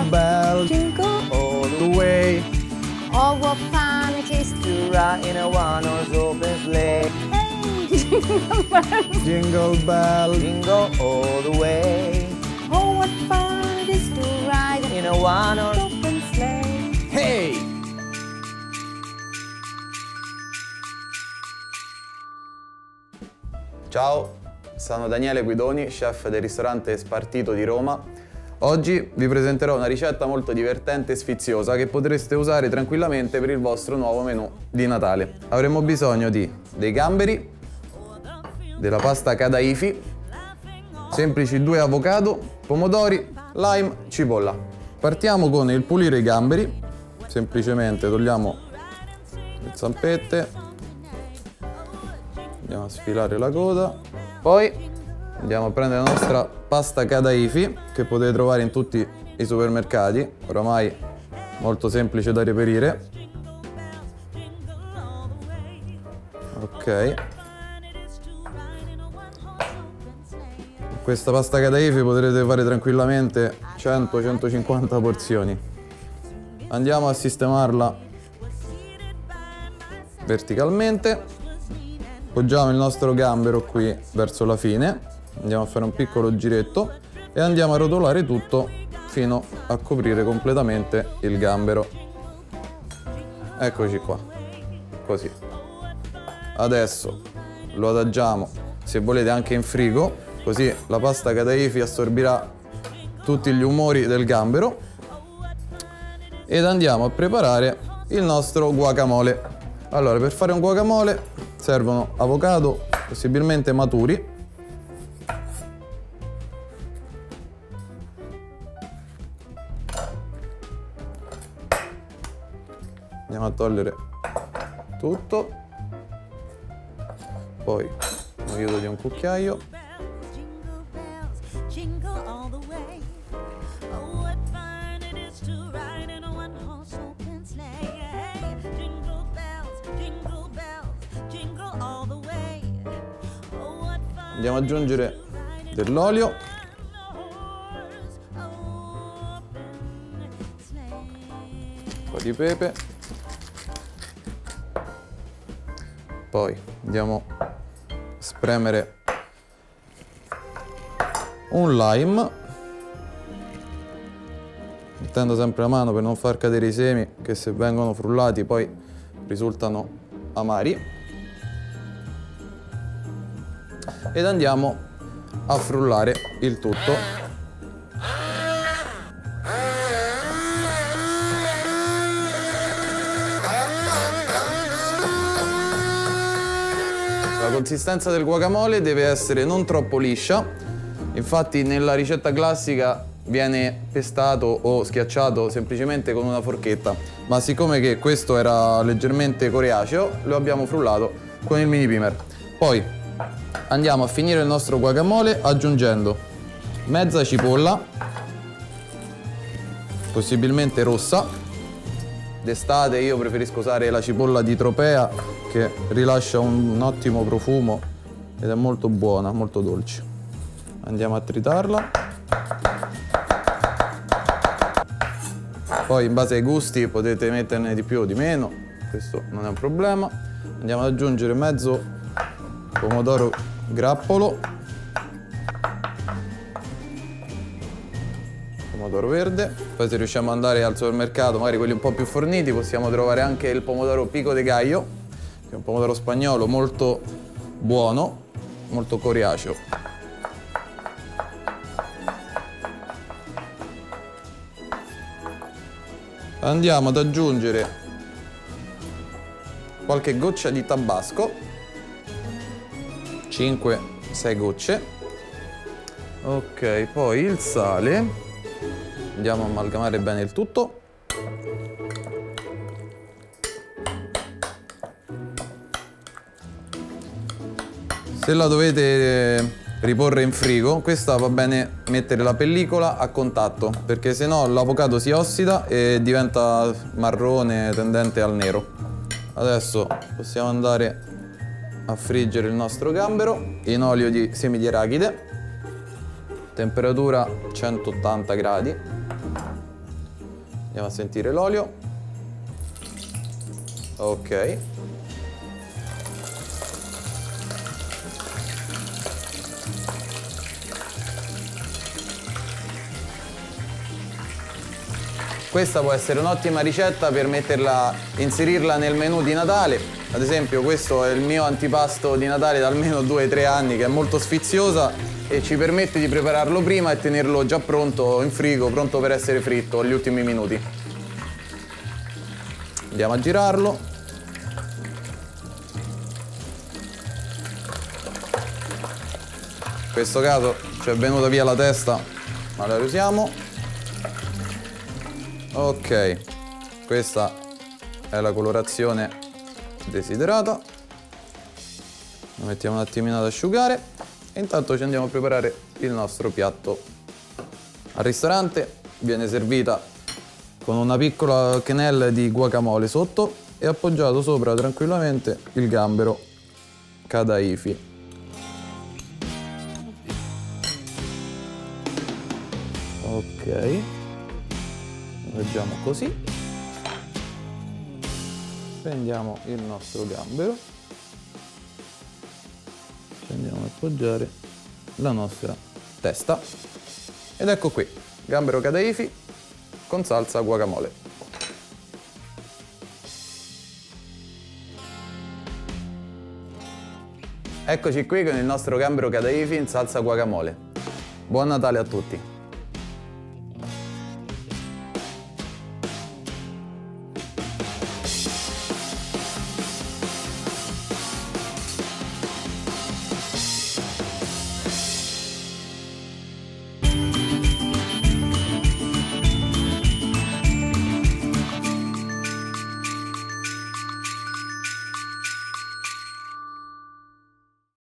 bell, jingle all the way. Oh, what fun it is To ride in a one-horse open sleigh. Hey, jingle bells. Jingle bell, jingle all the way. Oh, what fun it is to ride In a one-horse. open sleigh. Hey! Ciao, sono Daniele Guidoni, chef del ristorante Spartito di Roma. Oggi vi presenterò una ricetta molto divertente e sfiziosa che potreste usare tranquillamente per il vostro nuovo menù di Natale. Avremo bisogno di dei gamberi, della pasta kadaifi, semplici 2 avocado, pomodori, lime, cipolla. Partiamo con il pulire i gamberi. Semplicemente togliamo le zampette, andiamo a sfilare la coda, poi andiamo a prendere la nostra pasta kadaifi che potete trovare in tutti i supermercati, oramai molto semplice da reperire. Ok. Questa pasta kadaifi potrete fare tranquillamente 100-150 porzioni. Andiamo a sistemarla verticalmente. Poggiamo il nostro gambero qui verso la fine. Andiamo a fare un piccolo giretto e andiamo a rotolare tutto fino a coprire completamente il gambero. Eccoci qua, così. Adesso lo adagiamo, se volete anche in frigo, così la pasta kadaifi assorbirà tutti gli umori del gambero. Ed andiamo a preparare il nostro guacamole. Allora, per fare un guacamole servono avocado, possibilmente maturi. Andiamo a togliere tutto, poi un aiuto di un cucchiaio. Andiamo ad aggiungere dell'olio. Un po' di pepe. Poi andiamo a spremere un lime, mettendo sempre la mano per non far cadere i semi che se vengono frullati poi risultano amari. Ed andiamo a frullare il tutto. La consistenza del guacamole deve essere non troppo liscia, infatti nella ricetta classica viene pestato o schiacciato semplicemente con una forchetta, ma siccome che questo era leggermente coriaceo lo abbiamo frullato con il mini primer. Poi andiamo a finire il nostro guacamole aggiungendo mezza cipolla, possibilmente rossa. D'estate io preferisco usare la cipolla di Tropea che rilascia un ottimo profumo ed è molto buona, molto dolce. Andiamo a tritarla. Poi in base ai gusti potete metterne di più o di meno, questo non è un problema. Andiamo ad aggiungere mezzo pomodoro grappolo, pomodoro verde. Poi se riusciamo ad andare al supermercato, magari quelli un po' più forniti, possiamo trovare anche il pomodoro pico de gallo, che è un pomodoro spagnolo molto buono, molto coriaceo. Andiamo ad aggiungere qualche goccia di tabasco, 5-6 gocce. Ok, poi il sale. Andiamo a amalgamare bene il tutto. Se la dovete riporre in frigo, questa va bene mettere la pellicola a contatto, perché sennò l'avocado si ossida e diventa marrone tendente al nero. Adesso possiamo andare a friggere il nostro gambero in olio di semi di arachide, temperatura 180 gradi. Andiamo a sentire l'olio. Ok. Questa può essere un'ottima ricetta per inserirla nel menù di Natale. Ad esempio questo è il mio antipasto di Natale da almeno 2-3 anni, che è molto sfiziosa e ci permette di prepararlo prima e tenerlo già pronto in frigo, pronto per essere fritto agli ultimi minuti. Andiamo a girarlo. In questo caso ci è venuta via la testa, ma la riusiamo. Ok, questa è la colorazione desiderata. Lo mettiamo un attimino ad asciugare e intanto ci andiamo a preparare il nostro piatto. Al ristorante viene servita con una piccola quenelle di guacamole sotto e appoggiato sopra tranquillamente il gambero kadaifi. Ok. Leggiamo così, prendiamo il nostro gambero, ci andiamo ad appoggiare la nostra testa ed ecco qui, gambero kadaifi con salsa guacamole. Eccoci qui con il nostro gambero kadaifi in salsa guacamole. Buon Natale a tutti!